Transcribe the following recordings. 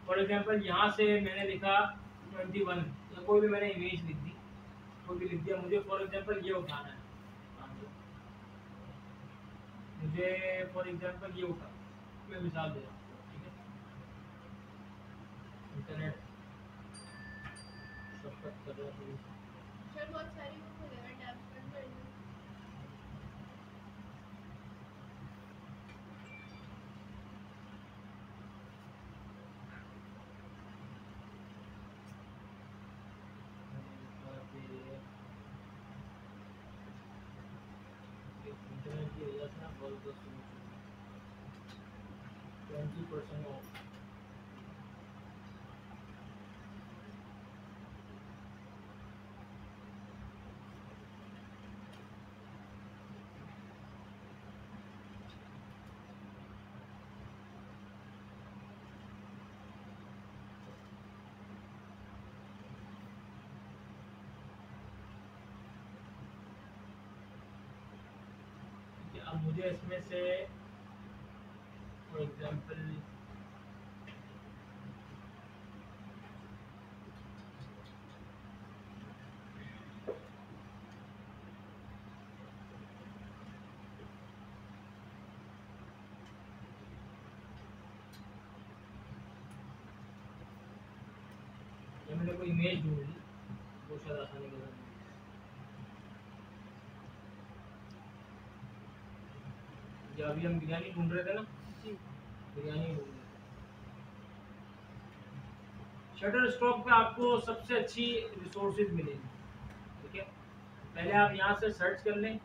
For example यहाँ से मैंने लिखा 21 या कोई भी मैंने इमेज लिख दी, कोई भी लिख दिया। मुझे फॉर एग्जांपल ये उठाना है, मुझे फॉर एग्जांपल ये उठा, मैं मिसाल दे रहा हूँ, ठीक है। इंटरनेट शॉर्टकट कर रहा हूँ। सर बहुत सारी बुक हो जाएगा, टैब कर लो। इंटरनेट की वजह से ना बहुत 20% ऑफ। अब मुझे इसमें से फॉर एग्जांपल ये मैंने कोई इमेज ढूंढ ली, वो शायद आसानी के साथ। या अभी हम बिरयानी ढूंढ रहे थे ना, बिरयानी ढूंढ रहे थे। शटर स्टॉक पे आपको सबसे अच्छी रिसोर्सेज मिलेगी, ठीक है। पहले आप यहाँ से सर्च कर लें,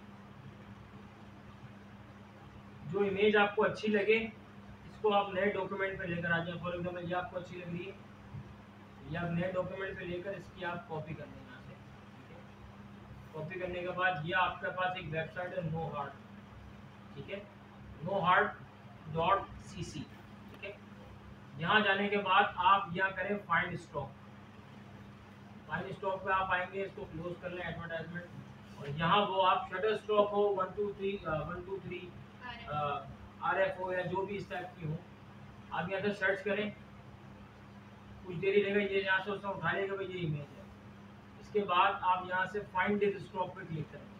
जो इमेज आपको अच्छी लगे इसको आप नए डॉक्यूमेंट पे लेकर आ जाए। फॉर एग्जाम्पल ये आपको अच्छी लग रही है, ये आप नए डॉक्यूमेंट पे लेकर इसकी आप कॉपी कर लें यहाँ से, ठीक है। कॉपी करने के बाद ये आपके पास एक वेबसाइट है नो हार्ट, ठीक है, nohart.cc, ठीक है। यहाँ जाने के बाद आप यहाँ करें फाइंड स्टॉक। फाइंड स्टॉक पे आप आएंगे, इसको क्लोज कर लें एडवर्टाइजमेंट, और यहाँ वो आप शटर स्टॉक हो 1 2 3 RF हो या जो भी इस टाइप की हो, आप यहाँ से सर्च करें। कुछ देरी लगेगा, ये यहाँ से उसका उठा लेगा भाई ये इमेज है। इसके बाद आप यहाँ से फाइंड दिस स्टॉक पे क्लिक करें,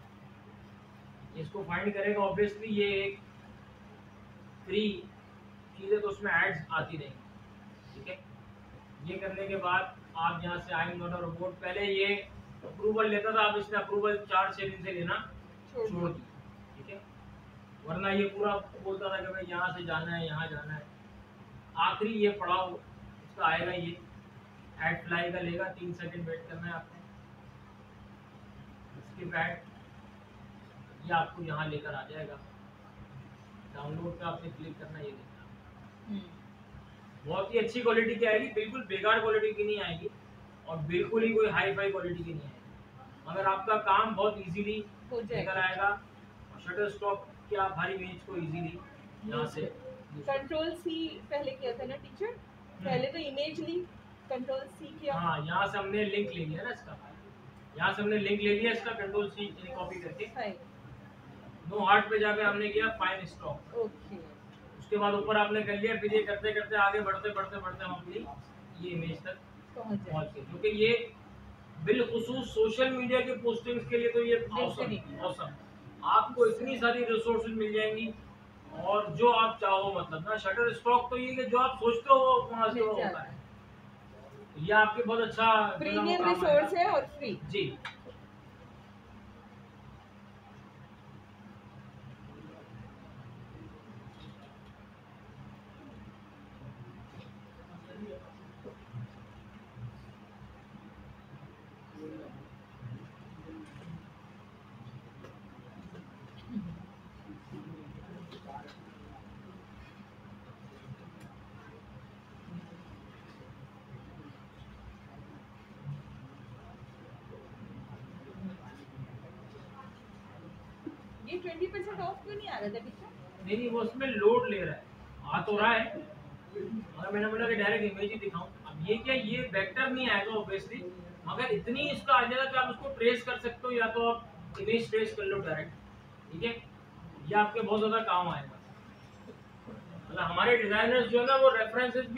इसको फाइंड करेगा। ऑब्वियसली ये एक फ्री चीज़ है तो उसमें एड्स आती रहेंगी, ठीक है। ये करने के बाद आप यहाँ से I am not a robot, पहले ये अप्रूवल लेता था, अब इसने अप्रूवल 4-6 दिन से लेना छोड़ दी, ठीक है। वरना ये पूरा बोलता था कि भाई यहाँ से जाना है, यहाँ जाना है। आखिरी ये पड़ाव इसका आएगा, ये एड फ्लाई का लेगा, 3 सेकंड वेट करना है आपको। इसके बैड ये आपको यहाँ लेकर आ जाएगा, डाउनलोड पे आपने क्लिक करना, ये देखना। बहुत ही अच्छी क्वालिटी की आएगी, बिल्कुल बेकार क्वालिटी की नहीं आएगी और बिल्कुल ही कोई हाई फाई क्वालिटी की नहीं आएगी, मगर आपका काम बहुत इजीली लेकर आएगा। और शटर स्टॉक की आप हर इमेज को इजीली यहाँ से कंट्रोल-C पहले किया था ना टीचर, पहले तो इमेज ली, कंट्रोल-C किया। हाँ, यहाँ से हमने लिंक ले लिया ना इसका, यहाँ से हमने लिंक ले लिया इसका, कंट्रोल-C कॉपी करके नो हार्ट पे जाकर हमने किया फाइंड स्टॉक। ओके, उसके बाद ऊपर आपने कर लिया, फिर ये करते करते आगे बढ़ते बढ़ते बढ़ते हम अपनी ये इमेज तक पहुंच गए, क्योंकि ये बिलखुसूस सोशल मीडिया के पोस्टिंग्स के लिए तो ये औसम। आपको इतनी सारी रिसोर्सेज मिल जाएंगी और जो आप चाहो, मतलब ना शटर स्टॉक तो ये कि जो आप सोचते हो वहाँ से वो होता है। ये आपके बहुत अच्छा प्रीमियम रिसोर्स है और फ्री जी। ये 20% ऑफ क्यों नहीं आ रहा था टीचर? नहीं, वो उसमें लोड ले रहा है, आ तो रहा है, मगर मैंने बोला कि डायरेक्ट इमेज ही दिखाऊं। अब ये क्या, ये वेक्टर नहीं आएगा ऑब्वियसली, मगर इतनी इसका आ जाएगा कि आप उसको ट्रेस कर सकते हो, या तो आप इमेज ट्रेस कर लो डायरेक्ट, ठीक है। ये आपके बहुत ज़्यादा काम आएगा। मतलब हमारे डिजाइनर्स जो है ना, वो रेफरेंसेस भी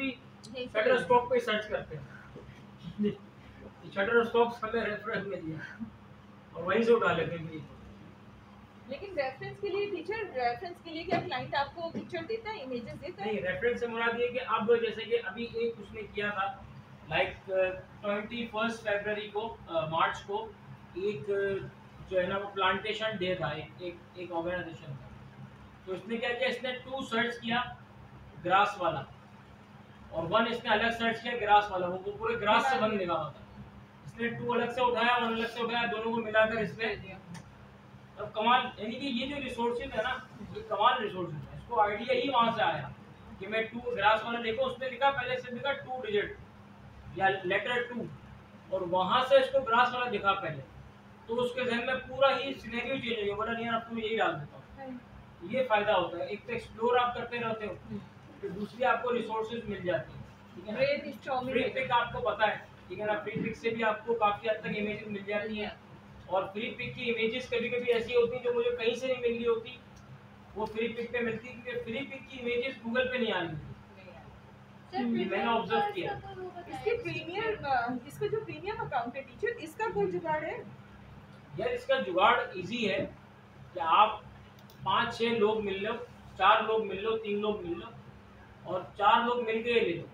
नहीं, शटरस्टॉक पे सर्च करते हैं। शटरस्टॉक हमें रेफरेंस में दिया और वहीं से उठा लेते हैं। लेकिन रेफरेंस के लिए टीचर, रेफरेंस के लिए क्या क्लाइंट आपको पिक्चर देता है, इमेजेस देता है? नहीं, रेफरेंस से मुराद ये कि अब जैसे कि अभी एक उसने किया था लाइक 21 फरवरी को मार्च को एक जो है ना वो प्लांटेशन डे था एक ऑर्गेनाइजेशन का। तो इसने क्या किया, इसने 2 सर्च किया ग्रास वाला और 1 इसने अलग सर्च किया ग्रास वाला, वो पूरे ग्रास से 1 लिखा हुआ था। इसने 2 अलग से उठाया, 1 अलग से उठाया, दोनों को मिलाकर इसने अब कमाल, यानी कि ये जो रिसोर्सेज है ना ये कमाल रिसोर्सेज है। इसको आइडिया ही वहां से आया कि मैं 2 ग्रास वाला देखो, उसने लिखा पहले से लिखा 2 डिजिट या लेटर 2 और वहां से इसको ग्रास वाला दिखा पहले, तो उसके जहन में पूरा ही सिनेरियो चेंज हो गया। बोला नहीं यार अब तो यही डाल देता हूँ। ये फायदा होता है, एक तो एक्सप्लोर आप करते रहते हो, फिर दूसरी आपको रिसोर्सेज मिल जाती है। ठीक है ना, फ्री पिक आपको पता है, ठीक है ना, फ्री पिक से भी आपको काफी हद तक इमेजेस मिल जाती हैं और फ्री पिक की इमेजेस कभी कभी ऐसी होती हैं जो मुझे कहीं से नहीं मिल रही होती, वो फ्री पिक पे मिलती है, क्योंकि फ्री पिक की इमेजेस गूगल पे नहीं आ रही होती। ये मैंने ऑब्जर्व किया। इसके प्रीमियर, इसका जो प्रीमियम अकाउंट है टीचर, इसका कोई जुगाड़ है? यार इसका जुगाड़ इजी है कि आप 5-6 लोग मिल लो, 4 लोग मिल लो, 3 लोग मिल लो और 4 लोग मिलके ले लो।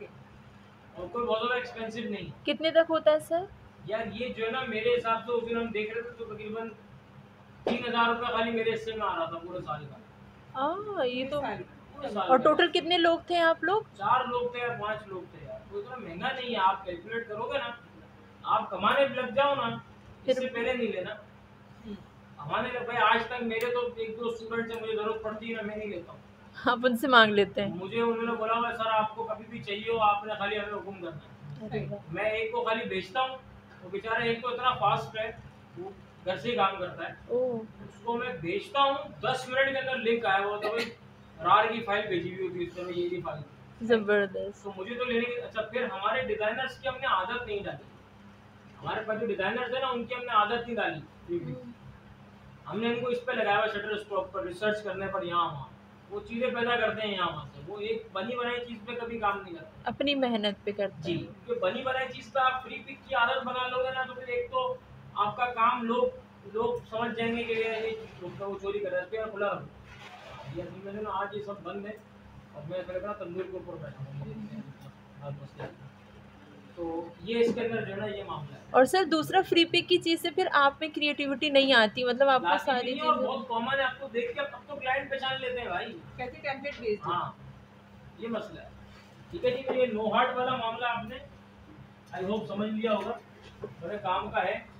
और कोई बहुत ज्यादा एक्सपेंसिव नहीं। कितने तक होता है सर? यार ये जो है ना मेरे हिसाब से उस दिन हम देख रहे थे तो तकरीबन 3000 रुपये खाली मेरे हिस्से में आ रहा था पूरे साल का। ये तो। पूरे साल और का। टोटल कितने लोग थे आप लोग? 4 लोग थे या 5 लोग थे यार, तो इतना महंगा नहीं है। आप कैलकुलेट करोगे ना, आप कमाने लग जाओ ना, इससे पहले नहीं लेना। कमाने लग भाई, आज तक मेरे तो 1-2 स्टूडेंट से मुझे जरूरत पड़ती है ना, मैं नहीं लेता हूँ। आप उनसे मांग लेते हैं? मुझे उन्होंने बोला हुआ सर आपको कभी भी चाहिए हो आपने खाली हमें हुक्म करना है। मैं एक को खाली भेजता हूँ, वो बेचारा एक तो इतना फास्ट है, वो घर से ही काम करता है, उसको मैं भेजता हूँ 10 मिनट के अंदर लिंक आया हुआ, तो भाई रार की फाइल भेजी हुई होती है उसमें, ये भी फाइल जबरदस्त। तो मुझे तो लेने की। अच्छा फिर हमारे डिजाइनर्स की हमने आदत नहीं डाली, हमारे पास जो डिजाइनर्स है ना उनकी हमने आदत नहीं डाली। हमने इनको इस पे लगाया हुआ शटरस्टॉक पर, रिसर्च करने पर, यहाँ वहाँ वो चीजें पैदा करते हैं यहाँ वहाँ से। वो एक बनी बनाई चीज पे कभी काम नहीं करते, अपनी मेहनत पे करते जी। हैं। क्योंकि बनी बनाई चीज पे आप फ्री पिक की आदत बना लोगे ना, तो फिर एक तो आपका काम लोग समझ जाएंगे कि ये वो चोरी कर रहा है, खुला रखो। ये असल में ना आज ये सब बंद है और मैं फिर तंदूर के ऊपर बैठा हूँ, तो ये इसके अंदर जो है ना ये मामला है। और सर दूसरा फ्री पिक की चीज से फिर आप में क्रिएटिविटी नहीं आती, मतलब आपको लाती सारी नहीं है और चीजें बहुत कॉमन है, आपको देख के अब तो क्लाइंट पहचान लेते हैं भाई, कहते टेम्पलेट भेज दो। हाँ ये मसला है। ठीक है जी, तो ये नो हार्ट वाला मामला आपने आई होप समझ लिया होगा, बड़े काम का है।